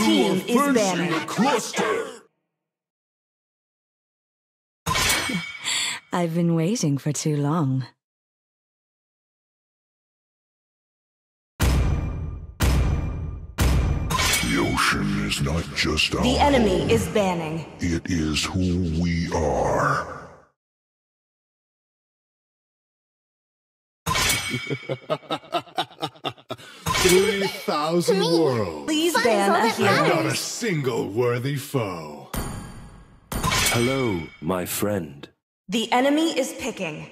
team is banning. Cluster. I've been waiting for too long. The ocean is not just our The enemy home. is banning. It is who we are. 3,000 worlds. Please Fun ban is all a that hero. matters. Not a single worthy foe. Hello, my friend. The enemy is picking.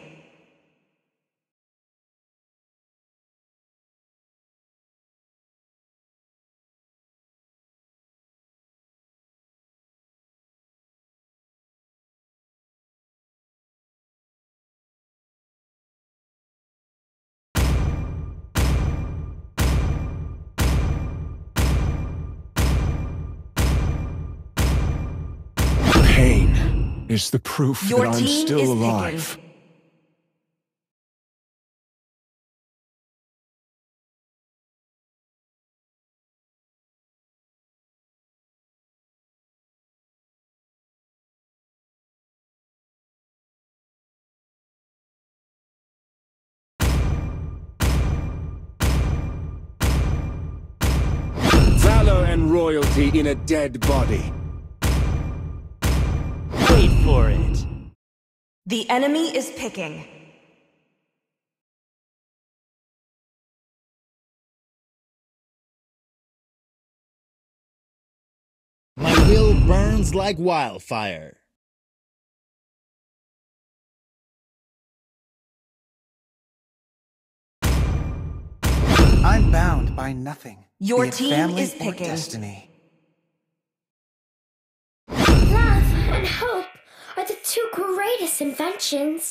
Pain is the proof Your that I'm team still is alive. picking. Valor and royalty in a dead body. Wait for it. The enemy is picking. My will burns like wildfire. I'm bound by nothing. Your be it team family is or picking. destiny. Love and hope are the two greatest inventions.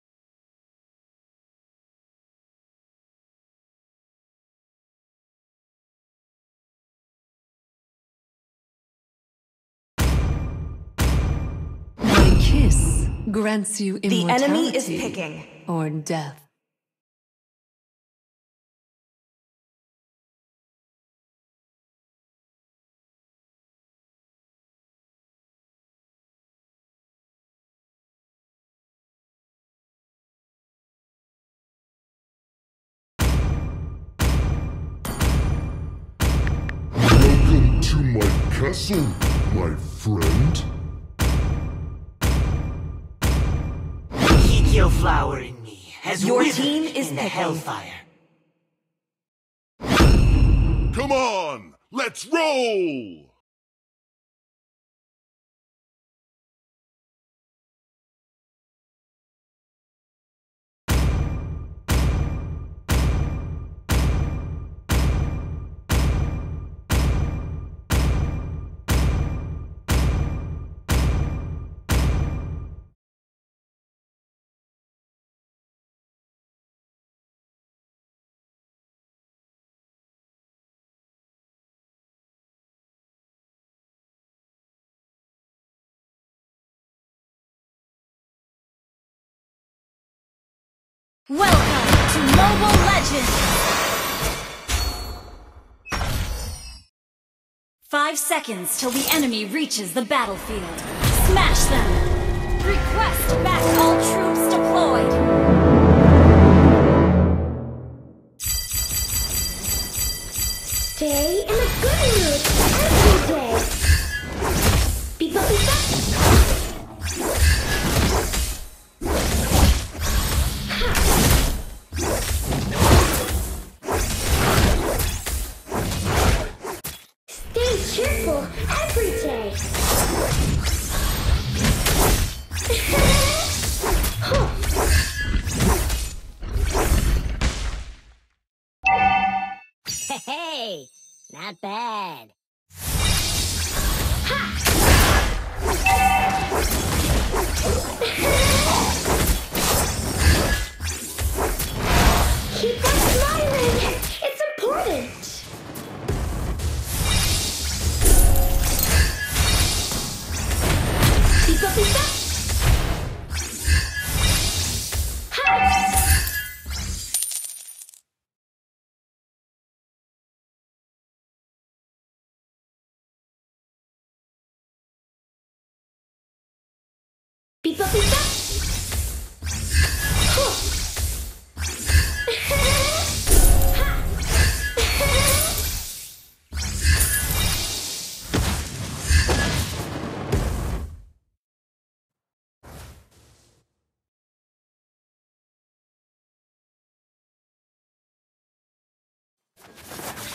My kiss grants you The immortality enemy is picking. or death. Welcome to my castle, my friend. Kikyo flower in me has Your withered team is in the picking. hellfire. Come on, let's roll! Welcome to Mobile Legends! 5 seconds till the enemy reaches the battlefield. Smash them! Request back all troops deployed! Stay in a good mood every day. Beep up, beep up. Stay cheerful every day. Hey, not bad. Keep on smiling. It's important. Beep up, beep up.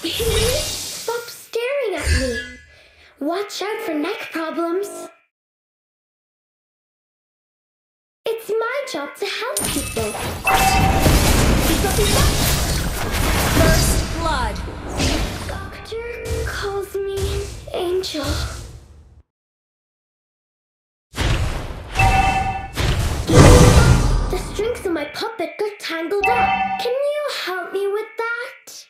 Stop staring at me. Watch out for neck problems. It's my job to help people. First blood. Doctor calls me Angel. The strings of my puppet got tangled up. Can you help me with that?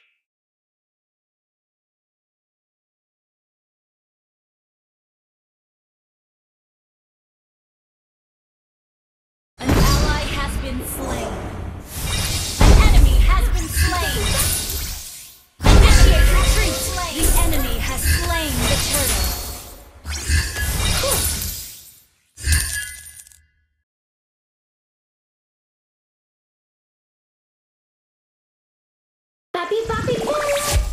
An ally has been slain. An enemy has been slain. Initiate retreat. The enemy has slain the turtle. Bappy, bappy, boy!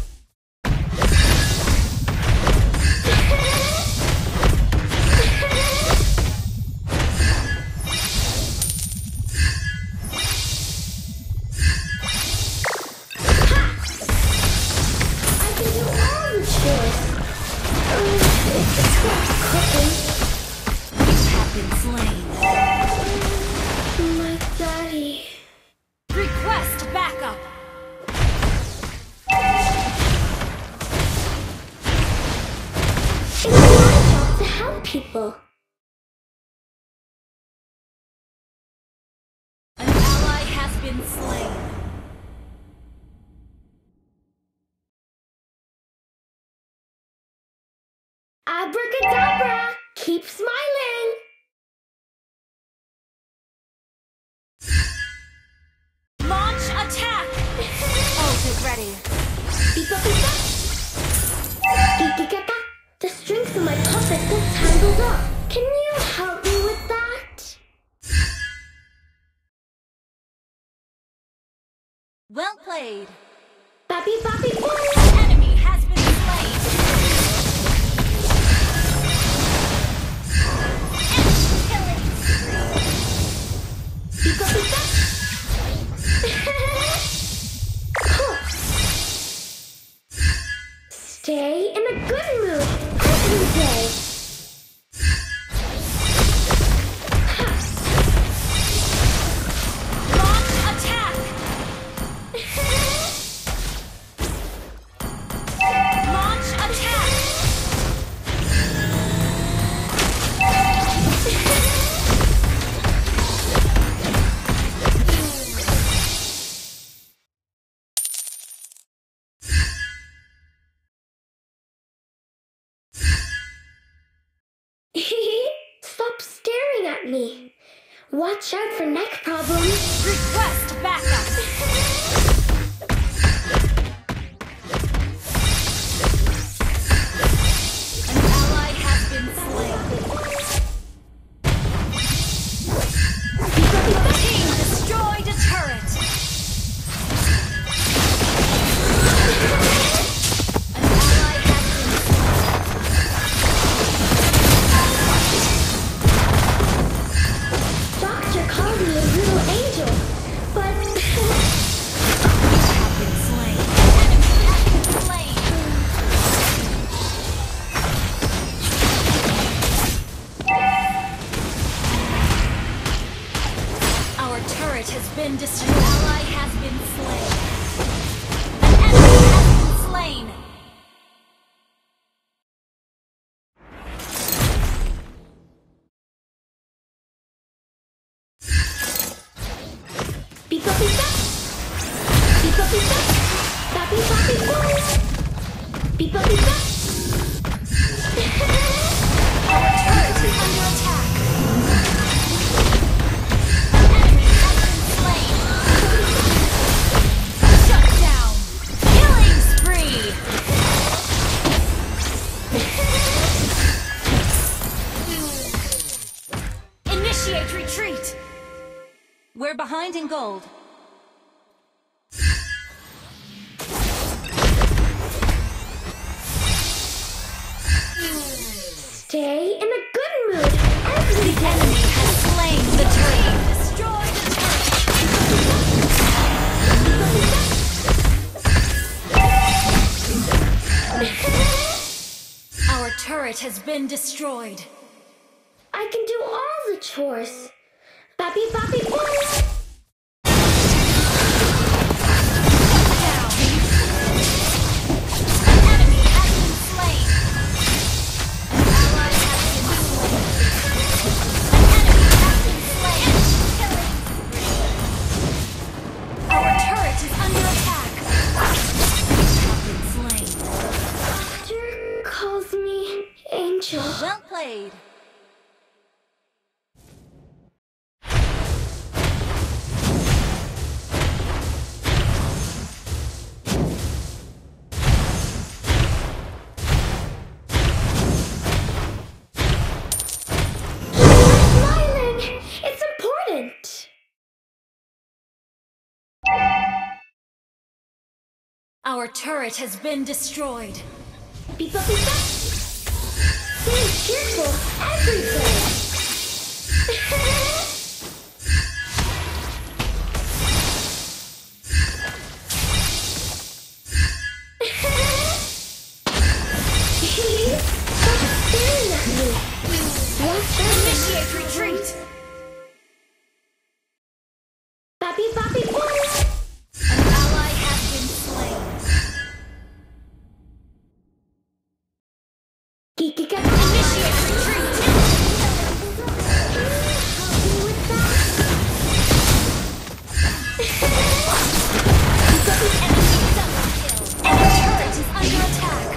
My daddy. Request backup. It's my job to help people. An ally has been slain. Abracadabra! Keep smiling! Launch attack! Ult is ready. Beep up, beep up! Kiki-kaka! The strings of my puppet got tangled up. Can you help me with that? Well played. Bappy, bappy, boy! An enemy has been slain. Killing spree. Beep up, beep up! Stay in a good mood every day. Launch attack! Launch attack! Stop staring at me. Watch out for neck problems. Request backup! An ally has been slain. Team destroyed a turret. An ally has been Doctor called me a little angel, but have been slain. Enemy has been slain. Our turret has been destroyed. An ally has been slain. An enemy has been slain. beep up, beep up. Beep up, beep up. Bappy, bappy, boy. Beep up, beep up. Our turret is under attack. An enemy has been slain. Shut down. Killing spree. Initiate retreat. We're behind in gold. Stay in a good mood every The day. enemy has slain the turret. Destroy the turret. Our turret has been destroyed. I can do all the chores. Bappy Bappy Boom! Well played. Smiling! It's important! Our turret has been destroyed. Beep up, beep up! Stay cheerful every day! Stop staring at me! Watch out! Initiate retreat! Bappy Bappy Boom! An ally has been slain. Initiate retreat! Enemy turret is under attack.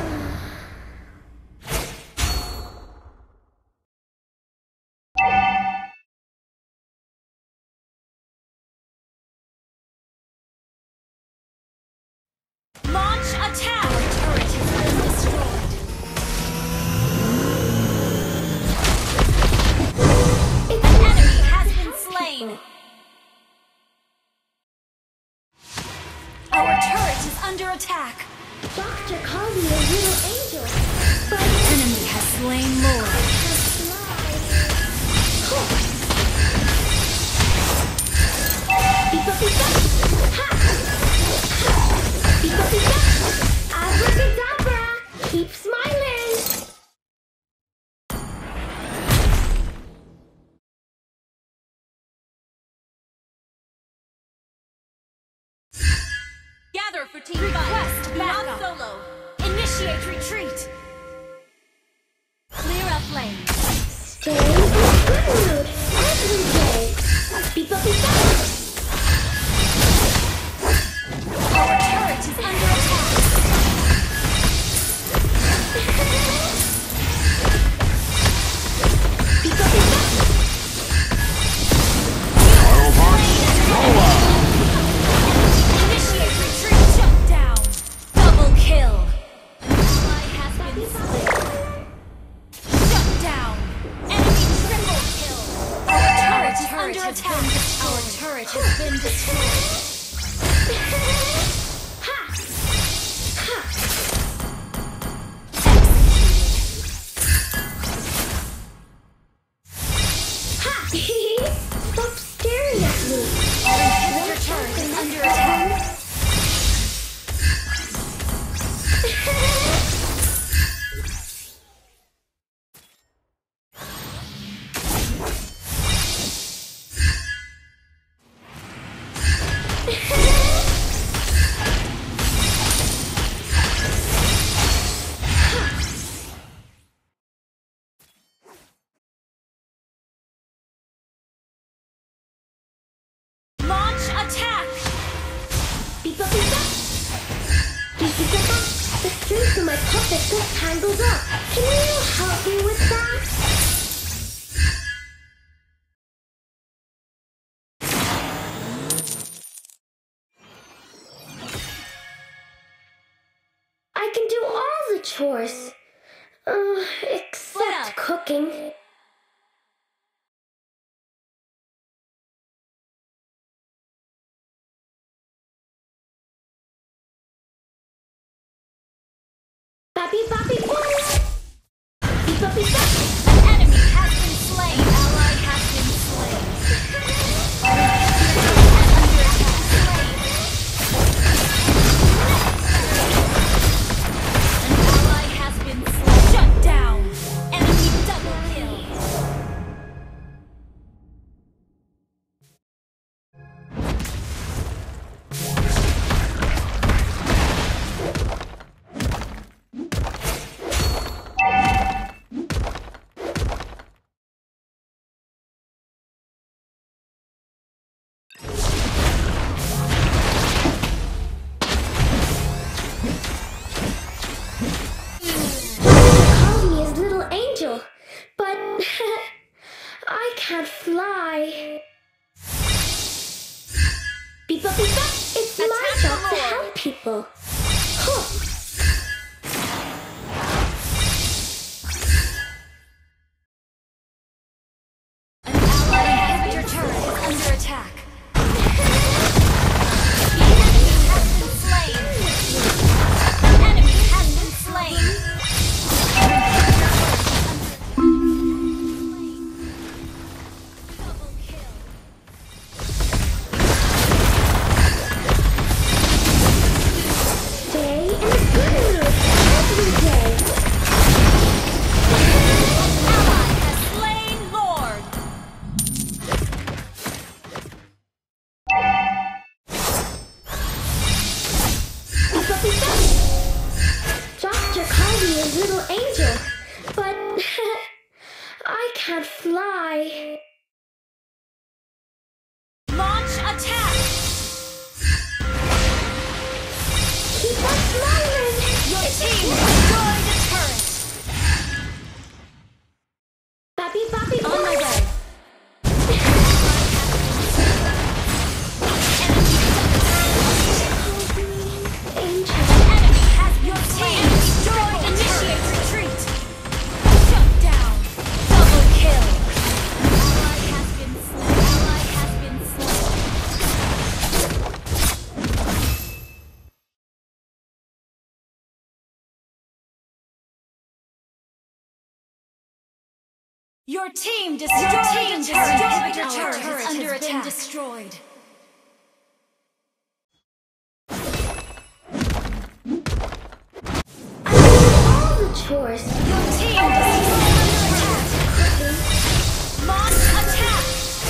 Launch attack! Our turret has been destroyed. Its enemy has been slain. Our turret is under attack. Doctor called me a little angel, but The enemy has slain more. Beep up, beep up! Ha! Beep up, beep up! Abracadabra! Keep smiling! Gather for team request backup. Solo. Initiate retreat. Clear up lane. Stay in good mood every day! Beep up, beep up! Our turret is under attack. Beep up, beep up! Initiate retreat. Shut down. Double kill. Ally has been slain. Shut down. Enemy triple kill. Our turret is under attack. Our turret has been destroyed. Ha! Ha! Ha! Stop staring at me! Your turret is under attack. Launch attack. Beep up, beep up! Beep beep up! The strings of my puppet got tangled up. Can you help me with that? I can do all the chores. Except cooking. Bappy Bappy Boom! Beep up, beep up! An enemy has been slain. Ally has been slain. Under attack. Slain. An ally has been slain. Shut down. can't fly. Beep up, beep up. It's my job to help people. Huh. An ally inhibitor turret is under attack. The enemy has been slain. Double kill. Stay in a good mood every day. Ally has slain Lord. Doctor called me a little angel, but I can't fly. Launch attack. Keep on flying. Your team destroyed the turret. Bappy, bappy, On my way. Angel. Enemy has your team destroyed. Initiate retreat. Shut down. Double kill. Ally has been slain. Ally has been slain. Your team destroyed. Your turret is under attack. Destroyed. All the chores. Your team is under attack. Launch attack.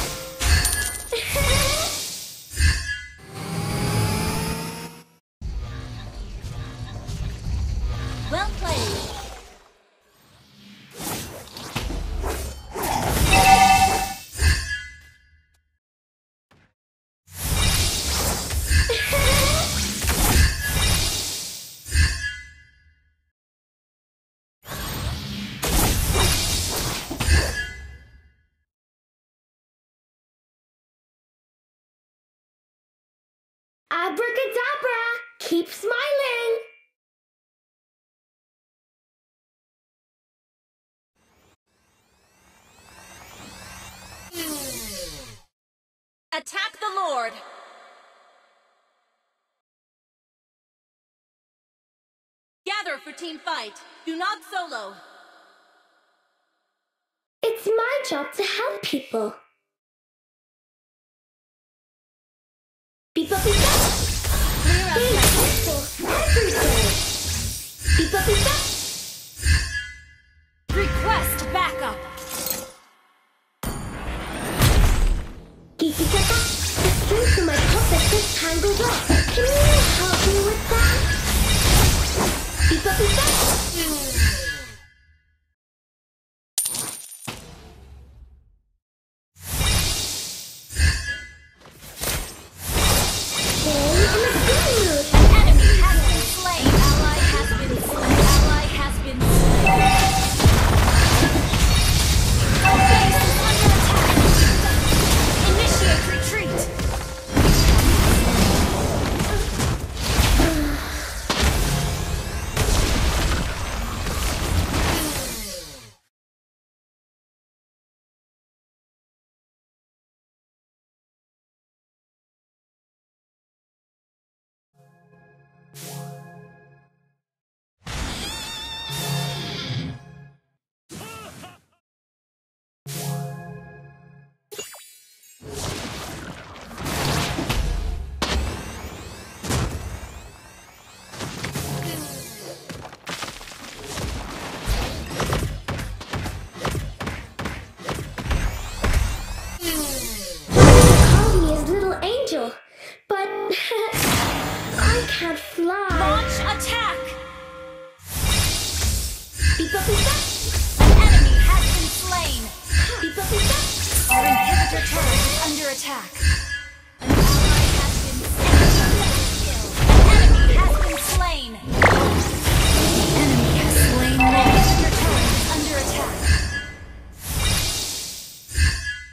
Well played. Abracadabra! Keep smiling! Attack the Lord. Gather for team fight. Do not solo. It's my job to help people. Beep up, beep up. Clear out Being my helpful every day. Beep up, beep up. request backup. Geeky Kappa, the strings of my puppet just tangled up. Can you help me with that? Beep up, beep up. But I can't fly. Launch attack! Beep up, beep up. An enemy has been slain. Beep up, beep up. Our inhibitor turret is under attack. An ally has been slain. An enemy has been slain. The enemy has slain. Our inhibitor turret is under attack.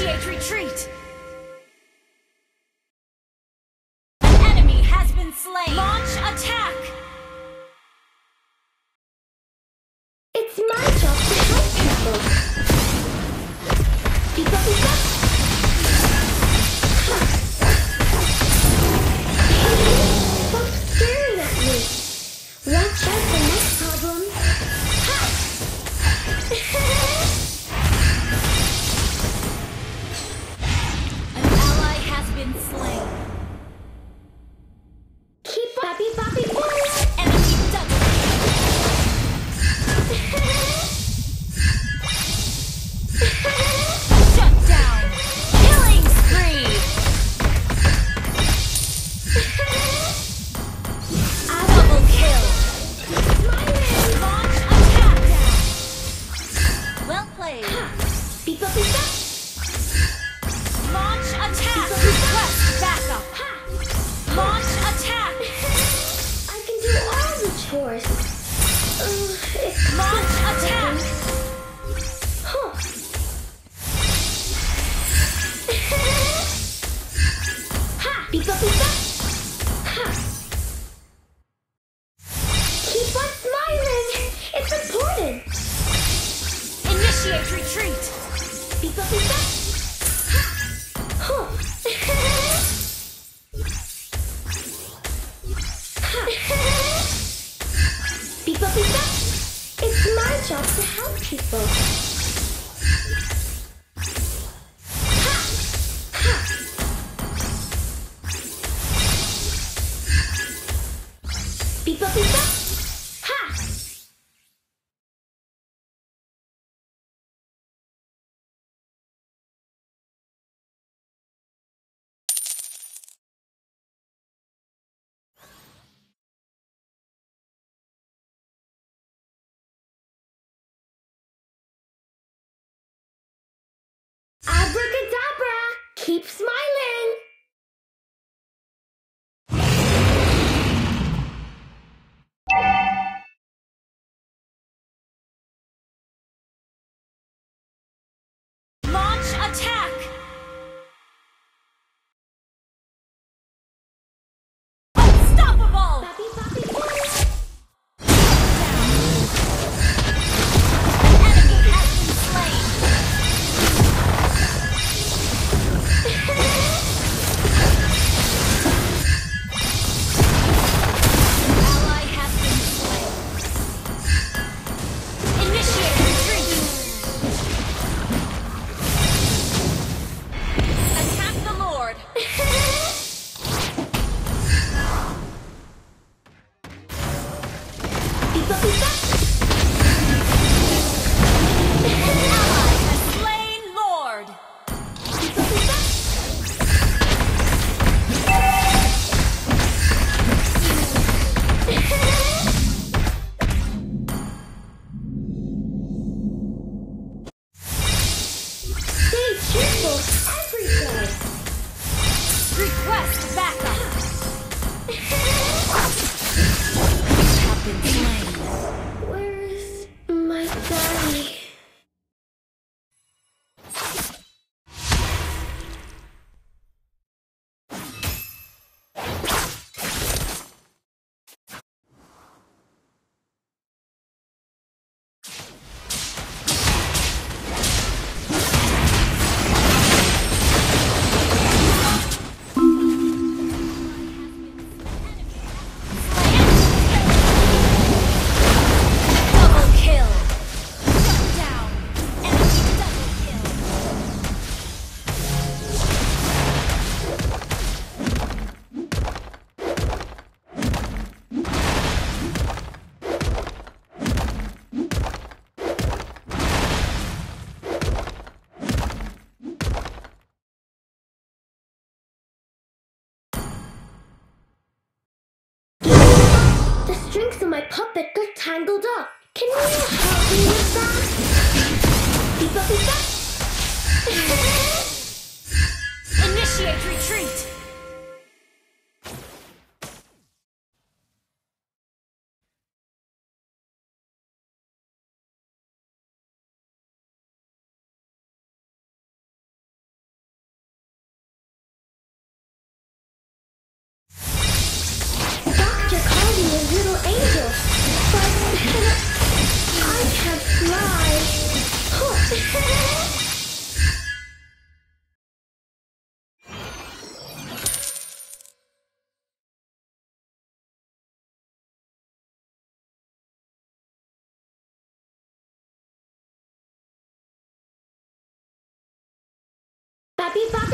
Initiate retreat! An enemy has been slain! Launch attack! It's my job to help people. Pika pika. Stop staring at me. Watch out for my problems. An ally has been slain. Keep Papi Papi boy. Enemy double shut down! Killing spree! Double kill! Launch attack! Well played! Pika pika. Launch attack! Request backup! Launch attack! I can do all the chores. It's Launch attack! Huh. Ha! Pika pika. Ha! Keep on smiling. It's important. Initiate retreat! Pika pika. Ha! Huh. Ha! Pika pika. It's my job to help people. Ha! Ha! Pika pika. Ha! Abracadabra! Keep smiling! Launch attack! Unstoppable! Papi Papi boy! An enemy has been slain! An ally has been slain. Initiate retreat! Attack the Lord! Pika pika. An ally has slain Lord! Pika pika. Stay cheerful every day. Request backup! Have been slain. Where is my daddy? Double kill! Shut down! Enemy double kill! The strings of my puppet got tangled up. Can you help me with that? Pika pika. Initiate retreat! Happy Fox